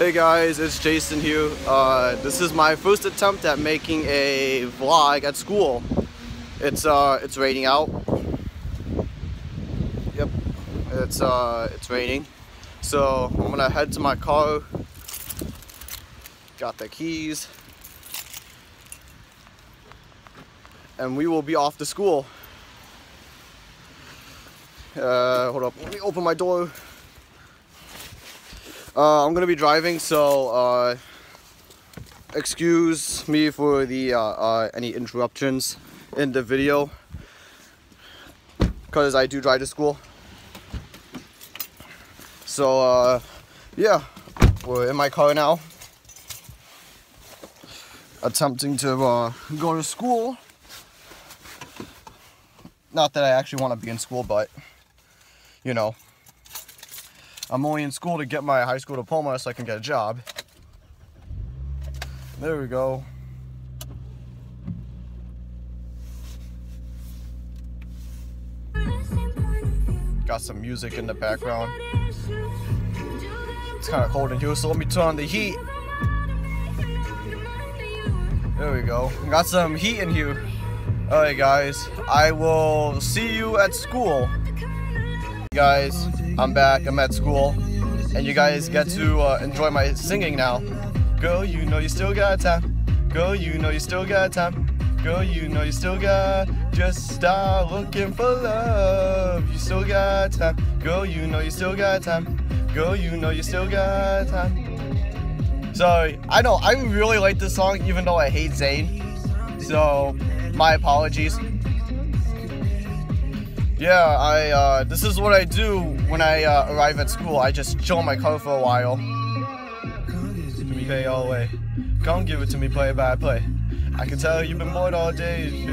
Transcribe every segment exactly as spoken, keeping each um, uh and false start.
Hey guys, it's Jason here. Uh, this is my first attempt at making a vlog at school. It's uh, it's raining out. Yep, it's uh, it's raining. So I'm gonna head to my car. Got the keys, and we will be off to school. Uh, hold up, let me open my door. Uh, I'm gonna be driving, so uh, excuse me for the uh, uh, any interruptions in the video, because I do drive to school. So uh, yeah, we're in my car now, attempting to uh, go to school. Not that I actually want to be in school, but you know, I'm only in school to get my high school diploma so I can get a job. There we go. Got some music in the background. It's kind of cold in here, so let me turn on the heat. There we go. Got some heat in here. Alright guys, I will see you at school. Guys, I'm back, I'm at school, and you guys get to uh, enjoy my singing now. Girl, you know you still got time. Girl, you know you still got time. Girl, you know you still got, just stop looking for love. You still got time. Girl, you know you still got time. Girl, you know you still got time. Sorry, I know, I really like this song even though I hate Zayn. So, my apologies. Yeah, I, uh, this is what I do when I uh, arrive at school. I just chill in my car for a while. To me, play all the way. Come give it to me, play by play. I can tell you've been bored all day. It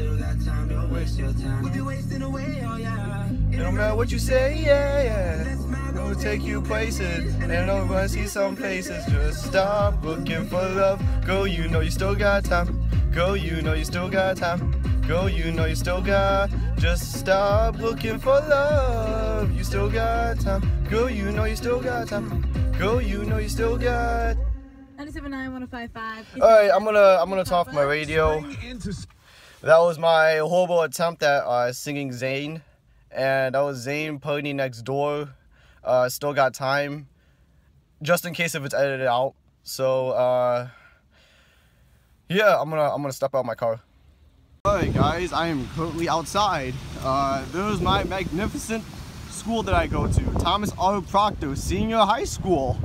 don't matter what you say, yeah, yeah. We'll take you places, and I'm gonna see some faces. Just stop looking for love. Girl, you know you still got time. Girl, you know you still got time. Girl, you know you still got, just stop looking for love. You still got time. Girl, you know you still got time. Girl, you know you still got. ninety-seven point nine, one oh five point five. Alright, I'm gonna I'm gonna turn off my radio. That was my horrible attempt at uh, singing Zayn, and that was Zayn Party Next Door. Uh, still got time, just in case if it's edited out. So uh, yeah, I'm gonna I'm gonna step out of my car. Alright guys, I am currently outside. Uh, there's my magnificent school that I go to, Thomas R. Proctor Senior High School.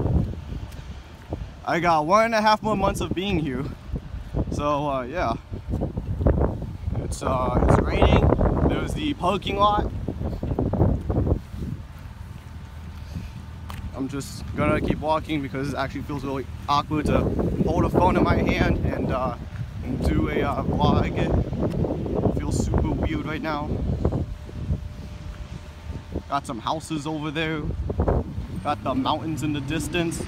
I got one and a half more months of being here. So uh, yeah, it's, uh, it's raining. There's the parking lot. I'm just gonna keep walking because it actually feels really awkward to hold a phone in my hand and, uh, and do a uh, vlog. Feels super weird right now. Got some houses over there. Got the mountains in the distance.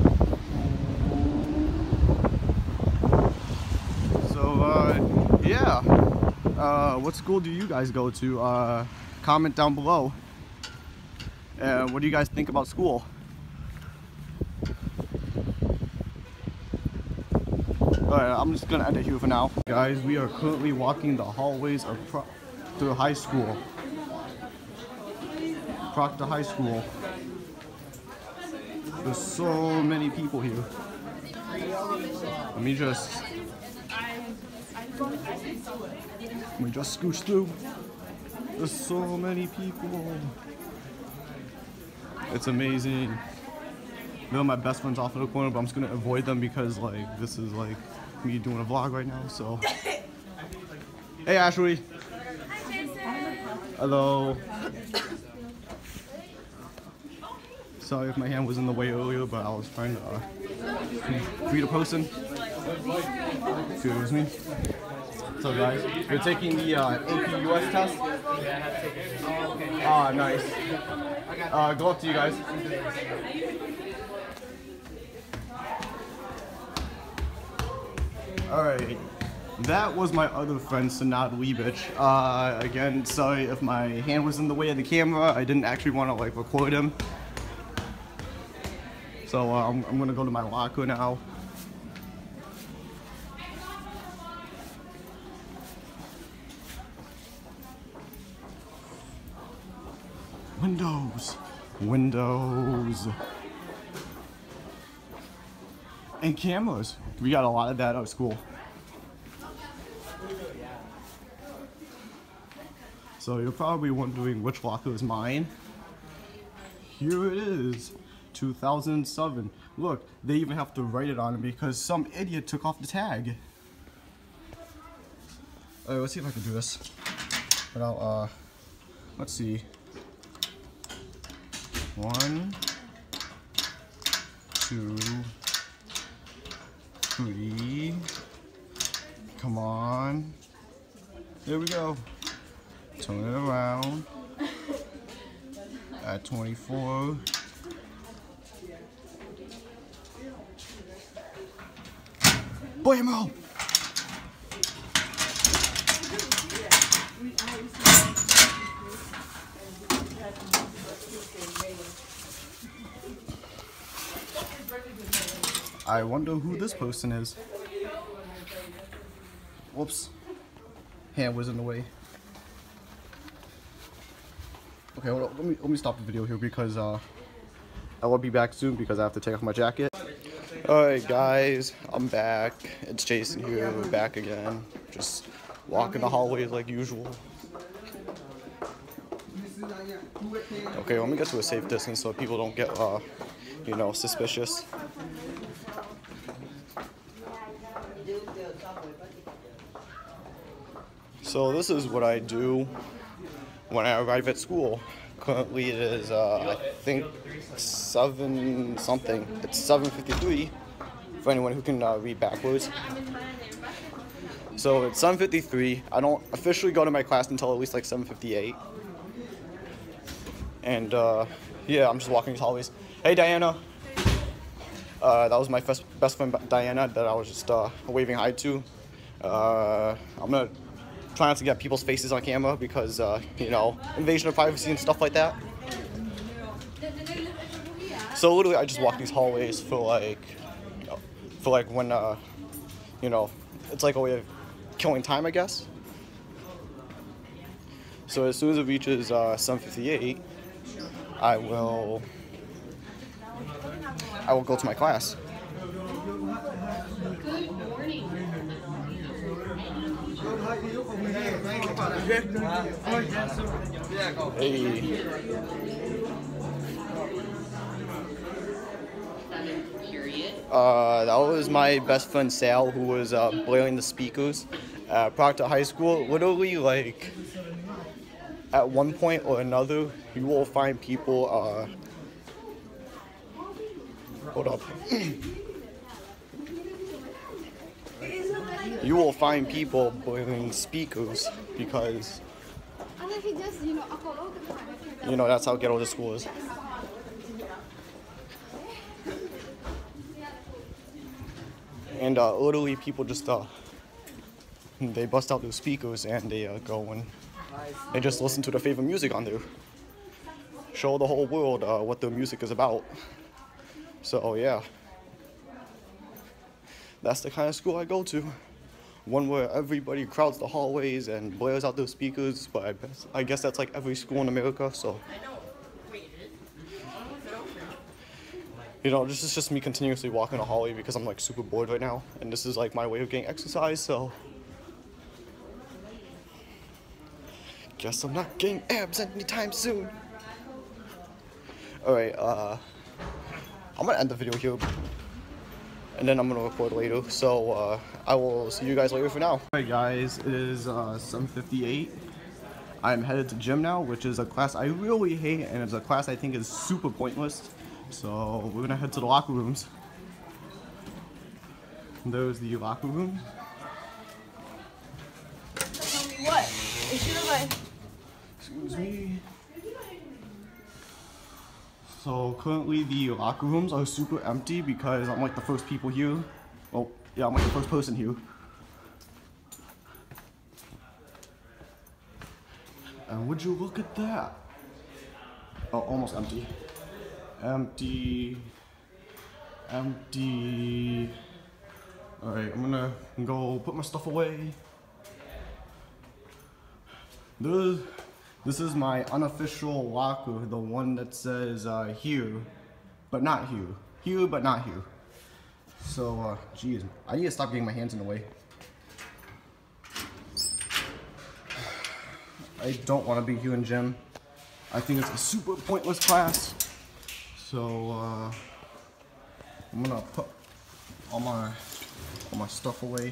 So uh, yeah. Uh, what school do you guys go to? Uh, comment down below. Uh, what do you guys think about school? Alright, I'm just gonna end it here for now. Guys, we are currently walking the hallways of Proctor High School. Proctor High School. There's so many people here. Let me just... Let me just scooch through. There's so many people. It's amazing. They're my best friends off in the corner, but I'm just gonna avoid them because like this is like me doing a vlog right now. So, hey Ashley. Hi Jason. Hello. Sorry if my hand was in the way earlier, but I was trying to uh, greet a person. Excuse me. So guys, we're taking the uh, A P U S test. Ah, nice. Uh, go up to you guys. Alright, that was my other friend, Sanad Leibich. Uh, again, sorry if my hand was in the way of the camera. I didn't actually want to like record him. So uh, I'm, I'm gonna go to my locker now. Windows, windows, and cameras. We got a lot of that at school. So you're probably wondering which locker is mine. Here it is, two thousand seven. Look, they even have to write it on it because some idiot took off the tag. Alright, let's see if I can do this. Without, uh, let's see. One, two, three. Come on. There we go. Turn it around. At twenty-four. Blammo! I wonder who this person is. Whoops. Hand was in the way. Okay, hold on. Let me let me stop the video here because uh, I will be back soon because I have to take off my jacket. Alright guys, I'm back. It's Jason here. We're back again. Just walking the hallways like usual. Okay, let me get to a safe distance so people don't get uh, you know, suspicious. So this is what I do when I arrive at school. Currently it is, uh, I think, seven something. It's seven fifty-three for anyone who can uh, read backwards. So it's seven fifty-three. I don't officially go to my class until at least like seven fifty-eight. And uh, yeah, I'm just walking these hallways. Hey Diana. Uh, that was my best, best friend Diana that I was just uh, waving hi to. Uh, I'm gonna try not to get people's faces on camera because, uh, you know, invasion of privacy and stuff like that. So literally, I just walk these hallways for like, for like when, uh, you know, it's like a way of killing time, I guess. So as soon as it reaches uh, seven fifty-eight, I will, I will go to my class. Good morning. Hey. Uh, that was my best friend Sal, who was uh, blaring the speakers at Proctor High School. Literally, like, at one point or another, you will find people, uh, hold up. You will find people blaring speakers because, you know, that's how ghetto the school is. And uh, literally people just, uh, they bust out their speakers and they uh, go and they just listen to their favorite music on there. Show the whole world uh, what their music is about. So yeah, that's the kind of school I go to. One where everybody crowds the hallways and blares out their speakers, but I guess, I guess that's like every school in America, so. You know, this is just me continuously walking the hallway because I'm like super bored right now, and this is like my way of getting exercise, so. Guess I'm not getting abs anytime soon. Alright, uh, I'm gonna end the video here. And then I'm gonna record later, so uh, I will see you guys later for now. Alright guys, it is uh, seven fifty-eight. I'm headed to gym now, which is a class I really hate, and it's a class I think is super pointless. So we're gonna head to the locker rooms. There's the locker room. Tell me what? Is your like? Excuse me. So currently the locker rooms are super empty because I'm like the first people here. Oh, yeah, I'm like the first person here. And would you look at that? Oh, almost empty. Empty. Empty. Alright, I'm gonna go put my stuff away. This, this is my unofficial locker, the one that says uh, here, but not here. Here, but not here. So, uh, geez, I need to stop getting my hands in the way. I don't want to be here in gym. I think it's a super pointless class. So, uh, I'm gonna put all my all my stuff away.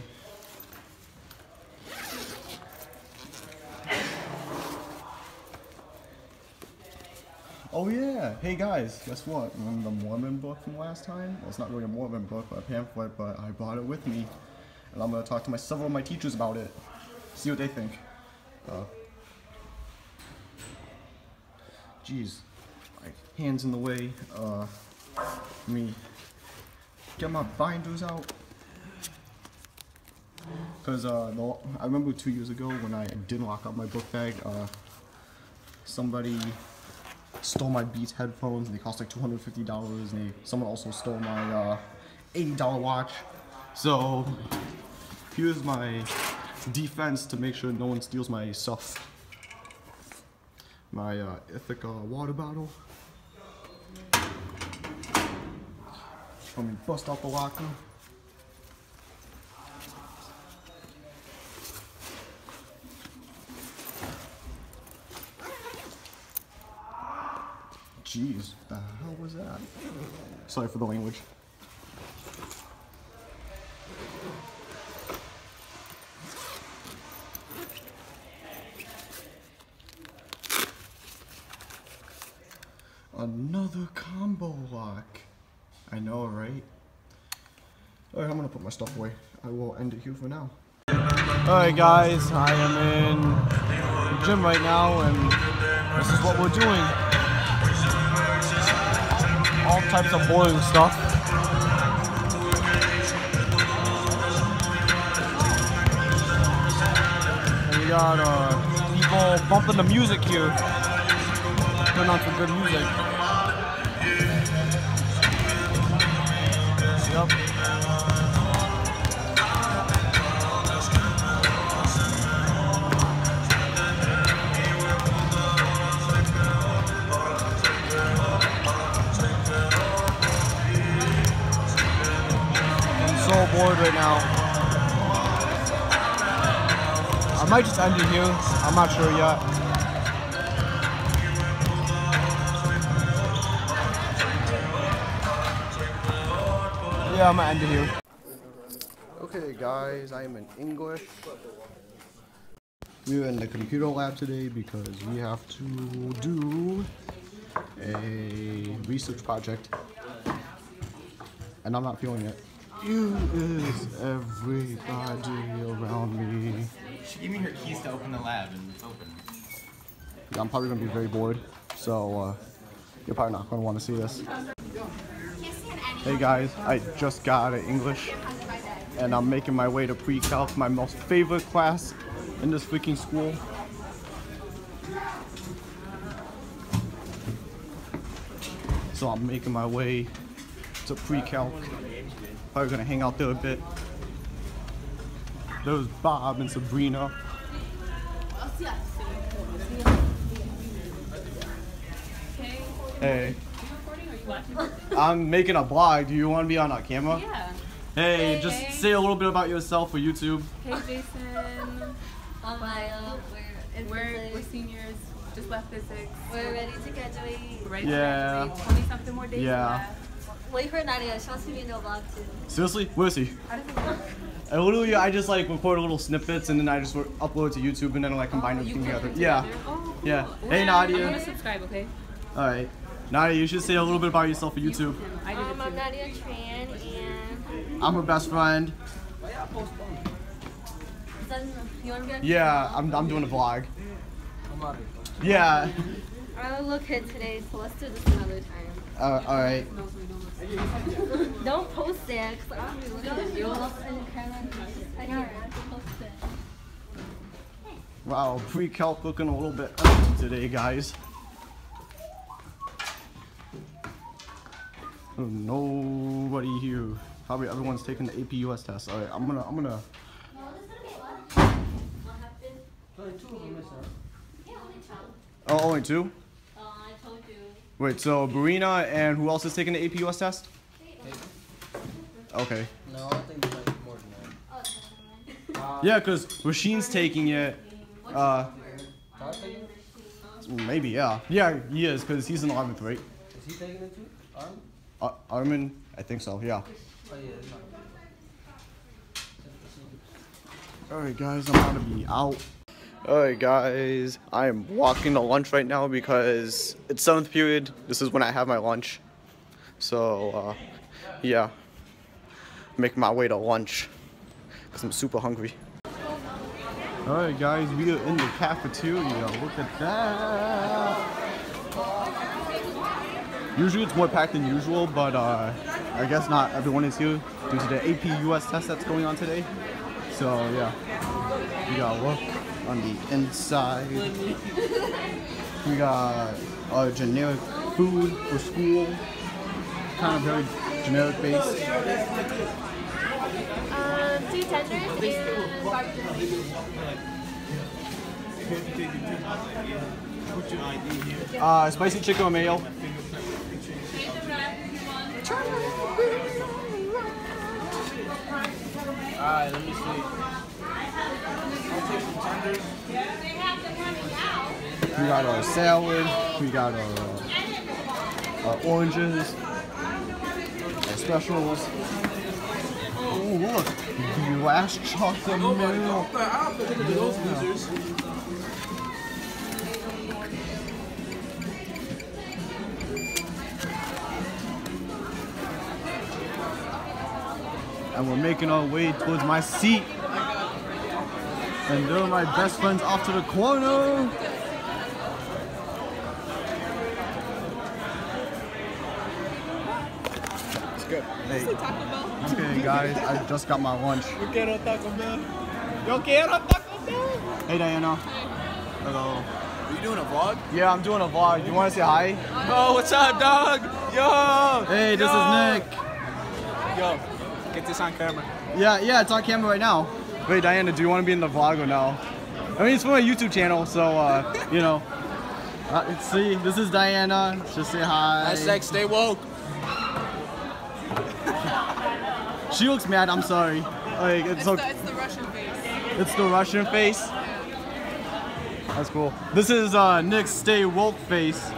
Oh yeah, hey guys, guess what? Remember the Mormon book from last time? Well, it's not really a Mormon book, but a pamphlet, but I brought it with me. And I'm gonna talk to my several of my teachers about it. See what they think. Uh, Jeez, my hands in the way. Uh, let me get my binders out. Cause uh, the, I remember two years ago when I didn't lock up my book bag, uh, somebody stole my Beats headphones. And they cost like two hundred fifty dollars. And they, someone also stole my uh, eighty dollar watch. So here's my defense to make sure no one steals my stuff. My uh, Ithaca water bottle. Let me bust out the locker. Jeez, the hell was that? Sorry for the language. Another combo lock. I know, right? Alright, I'm gonna put my stuff away. I will end it here for now. Alright guys, I am in the gym right now and this is what we're doing. All types of boring stuff. And we got uh, people bumping the music here. Turn on some good music. Yep. I'm so bored right now. I might just end it here. I'm not sure yet. Yeah, I'm gonna end it here. Okay guys, I am in English. We're in the computer lab today because we have to do a research project. And I'm not feeling it. You is everybody around me. She gave me her keys to open the lab and it's open. Yeah, I'm probably gonna be very bored. So uh, you're probably not gonna want to see this. Hey guys, I just got out of English and I'm making my way to pre-calc, my most favorite class in this freaking school. So I'm making my way to pre-calc. Probably gonna hang out there a bit. There's Bob and Sabrina. Hey. I'm making a vlog. Do you want to be on a camera? Yeah. Hey, Hey. just say a little bit about yourself for YouTube. Hey Jason. On my uh, we're in We're, we're physics. seniors. Just left physics. We're ready to graduate. We're ready Yeah. to graduate. twenty something more days Yeah. left. Wait for Nadia. She wants to be in the vlog too. Seriously? Where is he? How does it work? I literally, I just like record little snippets and then I just upload to YouTube and then like combine Oh, you everything put together. them Yeah. together? Oh, cool. Yeah. Well, Hey, I'm Nadia. gonna subscribe, okay? All right. Nadia, you should say a little bit about yourself for YouTube. I did Um, it I'm too. Nadia Tran and I'm her best friend. then you want to be on Yeah, I'm, I'm doing a vlog. Yeah. I will look good today, so let's do this another time. Uh, all right. Don't post it, because I'm going to look at you. I can't post it. Wow, pre-calc looking a little bit empty today, guys. Nobody here. Probably everyone's taking the A P U S test. All right, I'm gonna, I'm gonna. Oh, only two? Wait, so Barina and who else is taking the A P U S test? Okay. No, I think it's like more than that. Yeah, because Rasheen's taking it. Uh, maybe, yeah. Yeah, he is, because he's in eleventh, right? Is he taking it too? Armin? Uh, Armin? I think so, yeah. Oh, yeah. It's not. Alright, guys, I'm gonna be out. Alright, guys, I am walking to lunch right now because it's seventh period. This is when I have my lunch. So, uh, yeah. Making my way to lunch because I'm super hungry. Alright, guys, we are in the cafeteria. Look at that. Usually it's more packed than usual, but uh, I guess not everyone is here due to the A P U S test that's going on today. So yeah, we got look on the inside. We got uh, generic food for school, kind of very generic based. Um, two tenders and barbecue. Uh, spicy chicken or mayo. Alright, let me see. We got our salad. We got our, uh, our oranges. Our specials. Oh look, glass chocolate milk. Yeah. And we're making our way towards my seat. And there are my best friends off to the corner. It's good. Hey. Okay, guys, I just got my lunch. Yo quiero Taco Bell. Yo quiero Taco Bell. Hey, Diana. Hello. Are you doing a vlog? Yeah, I'm doing a vlog. You want to say hi? Oh, what's up, dog? Yo. Hey, this Yo. is Nick. Yo, get this on camera. Yeah, yeah, it's on camera right now. Wait, Diana, do you want to be in the vlog or no? I mean, it's for my YouTube channel, so, uh, you know. Uh, see, this is Diana. Just say hi. Hashtag stay woke. She looks mad, I'm sorry. Like, it's, It's, so, the, it's the Russian face. it's the Russian face. That's cool. This is uh, Nick's stay woke face.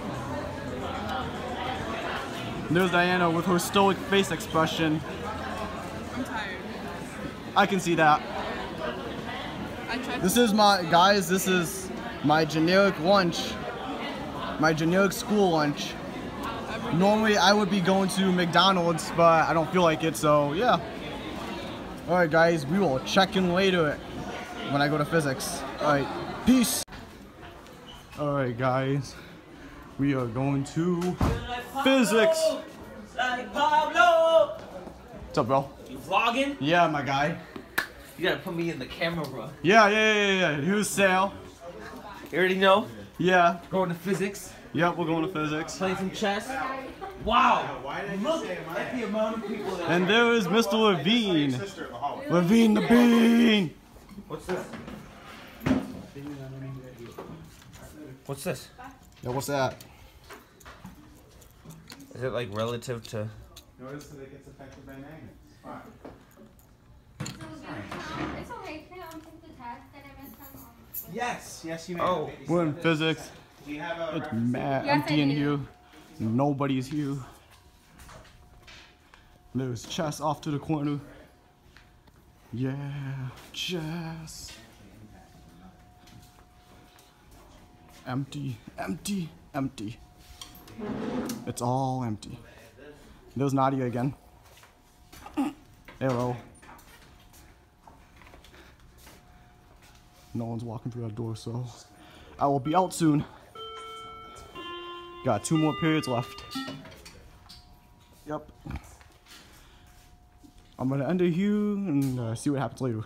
There's Diana with her stoic face expression. I'm tired. I can see that. I tried This is my, guys, this is my generic lunch. My generic school lunch. Normally I would be going to McDonald's, but I don't feel like it, so yeah. Alright guys, we will check in later when I go to physics. Alright, peace. Alright guys, we are going to physics. What's up, bro? You vlogging? Yeah, my guy. You gotta put me in the camera, bro. Yeah, yeah, yeah, yeah. Here's Sal. You already know? Yeah. Going to physics. Yep, we're going to physics. Playing some chess. Wow! Look at the amount of people that... And there is Mister Levine. Levine the Bean. What's this? What's this? Yeah, what's that? Is it like relative to... Notice that it gets affected by magnets. It's okay. Can I take the test that I missed on? Yes, yes, you may. Oh. We're in physics. Do you have a It's mad Yes, empty I in do. here. Nobody's here. There's chess off to the corner. Yeah, chess. Empty, empty, empty. It's all empty. There's Nadia again. Hello. No one's walking through that door, so I will be out soon. Got two more periods left. Yep. I'm gonna end it here and uh, see what happens later.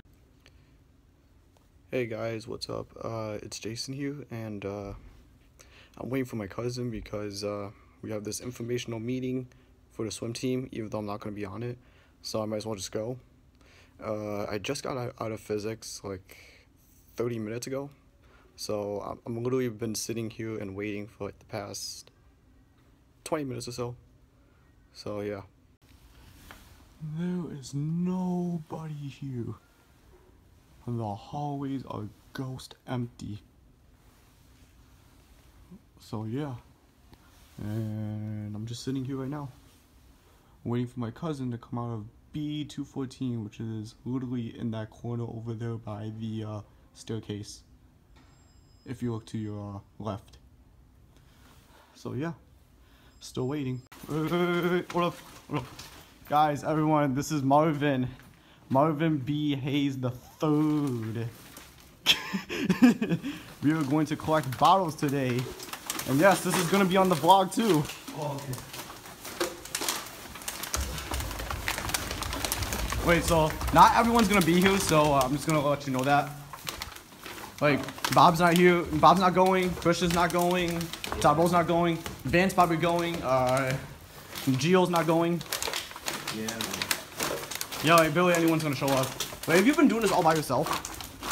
Hey guys, what's up? Uh, it's Jason here, and uh, I'm waiting for my cousin because uh, we have this informational meeting for the swim team, even though I'm not going to be on it. So I might as well just go. Uh, I just got out of physics like thirty minutes ago. So I'm, I'm literally been sitting here and waiting for like the past twenty minutes or so. So yeah. There is nobody here. And the hallways are ghost empty. So yeah. And I'm just sitting here right now, waiting for my cousin to come out of B two fourteen, which is literally in that corner over there by the uh, staircase, if you look to your uh, left. So yeah, still waiting. Wait, wait, wait, wait, hold up, hold up. Guys, everyone, this is Marvin. Marvin B. Hayes the third. We are going to collect bottles today. And yes, this is going to be on the vlog too. Oh, okay. Wait, so not everyone's going to be here, so uh, I'm just going to let you know that. Like, Bob's not here, Bob's not going, Christian's not going, Tabo's not going, Van's probably going, uh, Gio's not going. Yeah. Yeah, like, barely anyone's going to show up. Wait, have you been doing this all by yourself?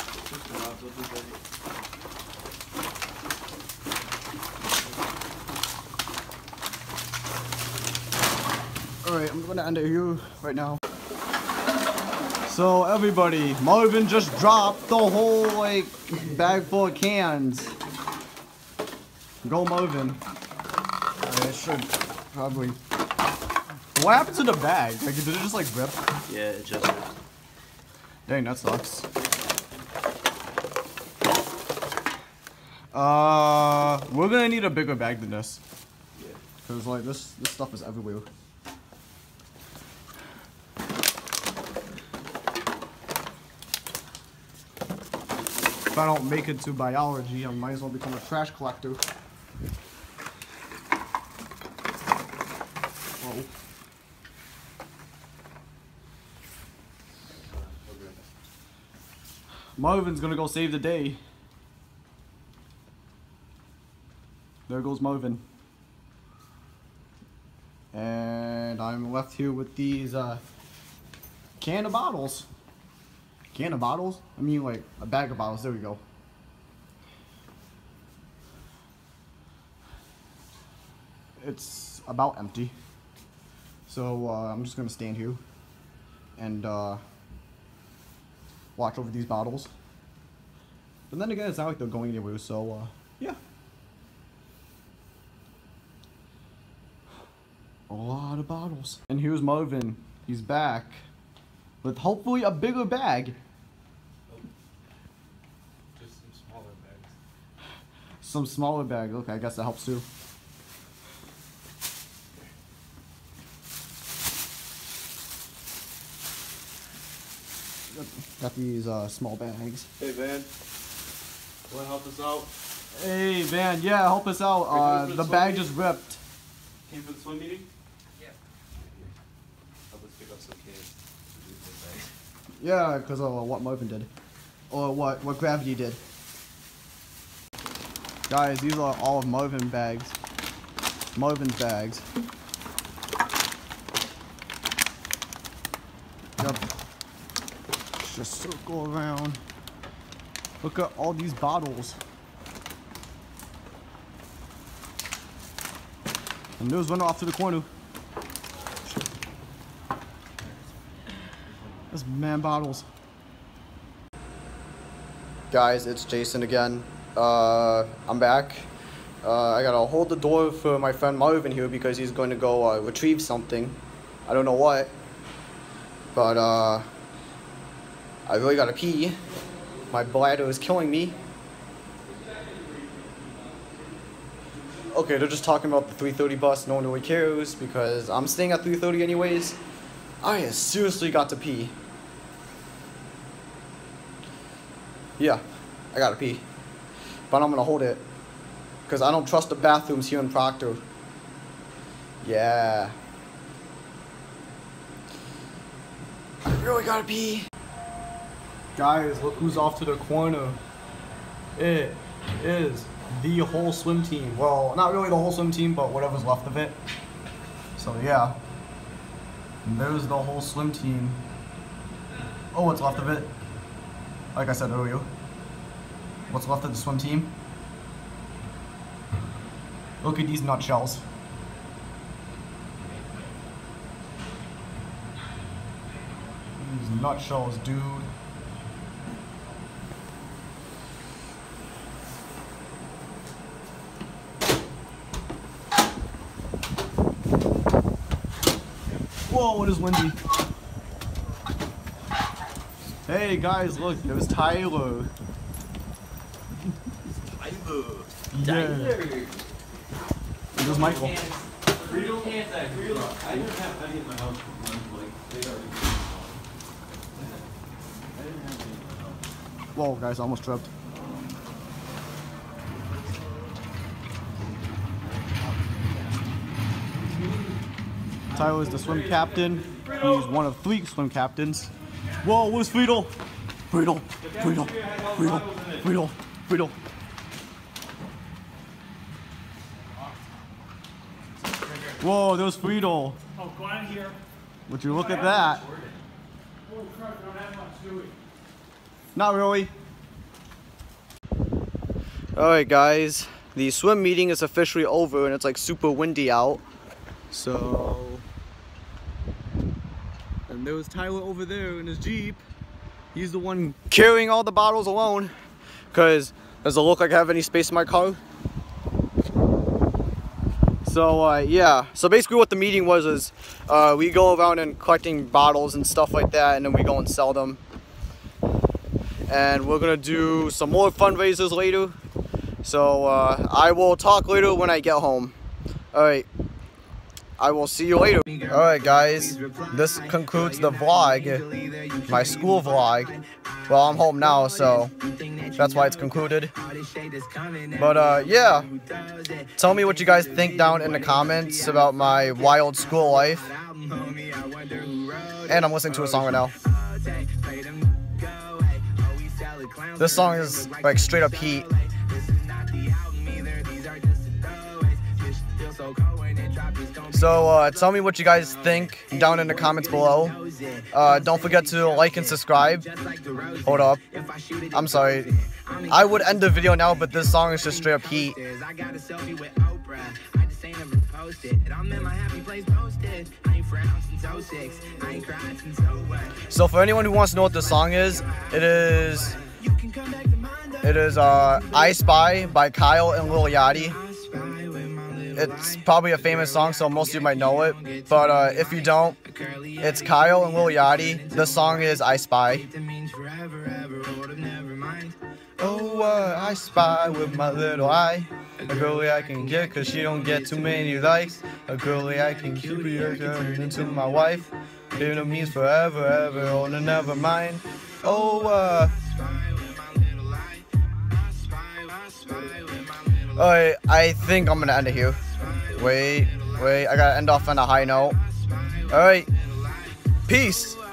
Alright, I'm gonna end it here right now. So everybody, Marvin just dropped the whole like bag full of cans. Go Marvin. I should probably. What happened to the bag? Like did it just like rip? Yeah, it just ripped. Dang, that sucks. Uh, we're gonna need a bigger bag than this. Yeah. Cause like this, this stuff is everywhere. If I don't make it to biology, I might as well become a trash collector. Whoa. Marvin's gonna go save the day. There goes Marvin. And I'm left here with these uh, can of bottles. Can of bottles? I mean like a bag of bottles, there we go. It's about empty. So uh, I'm just gonna stand here and uh, watch over these bottles. But then again, it's not like they're going anywhere, so uh, yeah. A lot of bottles. And here's Marvin. He's back with hopefully a bigger bag. Just some smaller bags. Some smaller bag. Okay, I guess that helps too. Got these uh, small bags. Hey, Van. Want to help us out? Hey, Van. Yeah, help us out. Uh, the bag just ripped. Came for the swim meeting? Yeah. Help us pick up some cans. Yeah, because of uh, what Marvin did. Or what, what Gravity did. Guys, these are all of Marvin bags. Marvin's bags. Yep. Just circle around. Look at all these bottles. And there's one off to the corner. That's man bottles. Guys, it's Jason again. Uh, I'm back. Uh, I gotta hold the door for my friend Marvin here because he's going to go uh, retrieve something. I don't know what. But uh, I really gotta pee. My bladder is killing me. Okay, they're just talking about the three thirty bus. No one really cares because I'm staying at three thirty anyways. I seriously got to pee. Yeah, I gotta pee. But I'm gonna hold it. Because I don't trust the bathrooms here in Proctor. Yeah. I really gotta pee. Guys, look who's off to the corner. It is the whole swim team. Well, not really the whole swim team, but whatever's left of it. So yeah. And there's the whole swim team. Oh, what's left of it? Like I said earlier. What's left of the swim team? Look at these nutshells. These nutshells, dude. Whoa, it is windy. Hey guys, look, there's Tyler. Tyler. Yeah. There's Michael. Real can't real. I didn't have any in my house. Like they already. I didn't have any in my house. Whoa, guys, I almost tripped. Tyler's the swim captain. He's one of three swim captains. Whoa, where's Friedel? Friedel, Friedel, Friedel, Friedel, Friedel. Whoa, there's Friedel. Oh, go on here. Would you look at that? Oh, crap, we don't have much, do we? Not really. Alright guys, the swim meeting is officially over and it's like super windy out. So... And there was Tyler over there in his Jeep. He's the one carrying all the bottles alone. Cause does it look like I have any space in my car? So uh, yeah, so basically what the meeting was is uh, we go around and collecting bottles and stuff like that, and then we go and sell them. And we're gonna do some more fundraisers later. So uh, I will talk later when I get home. Alright, I will see you later. Alright guys, this concludes the vlog, my school vlog. Well, I'm home now, so that's why it's concluded. But uh, yeah, tell me what you guys think down in the comments about my wild school life. And I'm listening to a song right now. This song is like straight up heat. So uh, tell me what you guys think down in the comments below. Uh, don't forget to like and subscribe. Hold up. I'm sorry. I would end the video now, but this song is just straight up heat. So for anyone who wants to know what this song is, it is it is uh, I Spy by Kyle and Lil Yachty. It's probably a famous song, so most of you might know it. But uh, if you don't, it's Kyle and Lil Yachty. The song is I Spy. Oh, uh, I spy with my little eye. A girlie I can get, cause she don't get too many likes. A girlie I can keep her into my wife. It means forever, ever, oh, no, never mind. Oh, uh... Alright, I think I'm gonna end it here. Wait, wait, I gotta end off on a high note. Alright, peace.